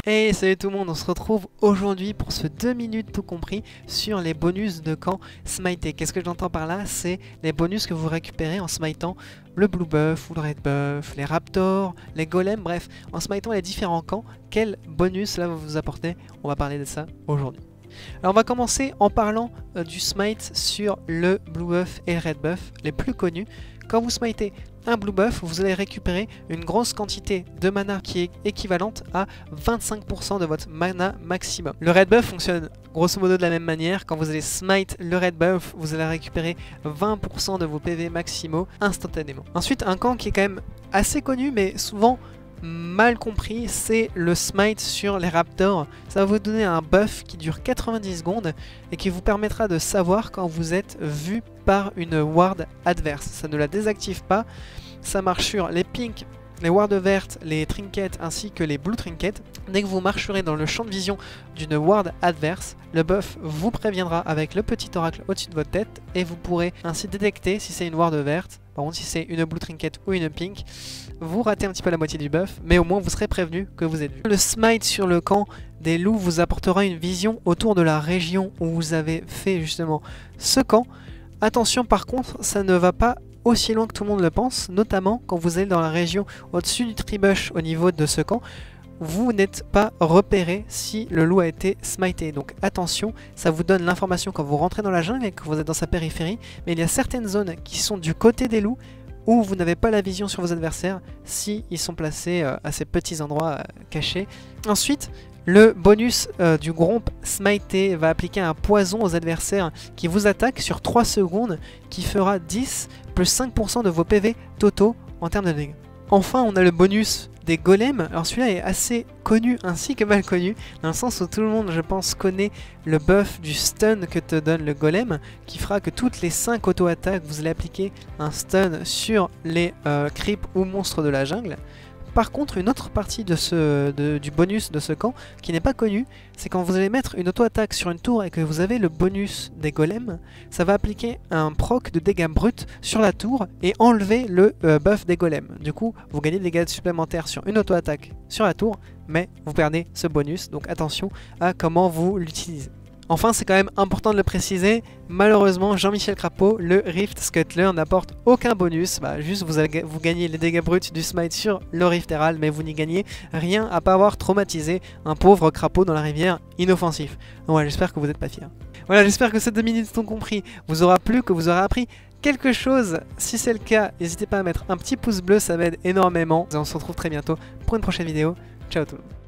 Hey, salut tout le monde, on se retrouve aujourd'hui pour ce 2 minutes tout compris sur les bonus de camp smité. Qu'est-ce que j'entends par là? C'est les bonus que vous récupérez en smitant le blue buff ou le red buff, les raptors, les golems, bref, en smitant les différents camps, quel bonus cela va vous apporter? On va parler de ça aujourd'hui. Alors on va commencer en parlant du smite sur le blue buff et le red buff, les plus connus. Quand vous smitez un blue buff, vous allez récupérer une grosse quantité de mana qui est équivalente à 25% de votre mana maximum. Le red buff fonctionne grosso modo de la même manière. Quand vous allez smite le red buff, vous allez récupérer 20% de vos PV maximaux instantanément. Ensuite, un camp qui est quand même assez connu mais souvent mal compris, c'est le smite sur les raptors. Ça va vous donner un buff qui dure 90 secondes et qui vous permettra de savoir quand vous êtes vu par une ward adverse. Ça ne la désactive pas, ça marche sur les pinks, les wards vertes, les trinkets ainsi que les blue trinkets. Dès que vous marcherez dans le champ de vision d'une ward adverse, le buff vous préviendra avec le petit oracle au-dessus de votre tête et vous pourrez ainsi détecter si c'est une ward verte. Par contre, si c'est une blue trinket ou une pink, vous ratez un petit peu la moitié du buff, mais au moins vous serez prévenu que vous êtes vu. Le smite sur le camp des loups vous apportera une vision autour de la région où vous avez fait justement ce camp. Attention par contre, ça ne va pas aussi loin que tout le monde le pense, notamment quand vous allez dans la région au-dessus du tribush au niveau de ce camp. Vous n'êtes pas repéré si le loup a été smité. Donc attention, ça vous donne l'information quand vous rentrez dans la jungle et que vous êtes dans sa périphérie. Mais il y a certaines zones qui sont du côté des loups où vous n'avez pas la vision sur vos adversaires si ils sont placés à ces petits endroits cachés. Ensuite, le bonus du gromp smité va appliquer un poison aux adversaires qui vous attaquent sur 3 secondes qui fera 10 plus 5% de vos PV totaux en termes de dégâts. Enfin, on a le bonus des golems. Alors celui-là est assez connu ainsi que mal connu, dans le sens où tout le monde, je pense, connaît le buff du stun que te donne le golem, qui fera que toutes les 5 auto-attaques, vous allez appliquer un stun sur les creeps ou monstres de la jungle. Par contre, une autre partie du bonus de ce camp qui n'est pas connu, c'est quand vous allez mettre une auto-attaque sur une tour et que vous avez le bonus des golems, ça va appliquer un proc de dégâts bruts sur la tour et enlever le buff des golems. Du coup, vous gagnez des dégâts supplémentaires sur une auto-attaque sur la tour, mais vous perdez ce bonus, donc attention à comment vous l'utilisez. Enfin, c'est quand même important de le préciser, malheureusement, Jean-Michel Crapaud, le Rift Scuttler, n'apporte aucun bonus. Juste vous gagnez les dégâts bruts du smite sur le Rift Herald, mais vous n'y gagnez rien à pas avoir traumatisé un pauvre crapaud dans la rivière inoffensif. Donc ouais, j'espère que vous n'êtes pas fiers. Voilà, j'espère que ces 2 minutes sont compris, vous aura plu, que vous aurez appris quelque chose. Si c'est le cas, n'hésitez pas à mettre un petit pouce bleu, ça m'aide énormément. Et on se retrouve très bientôt pour une prochaine vidéo. Ciao tout le monde.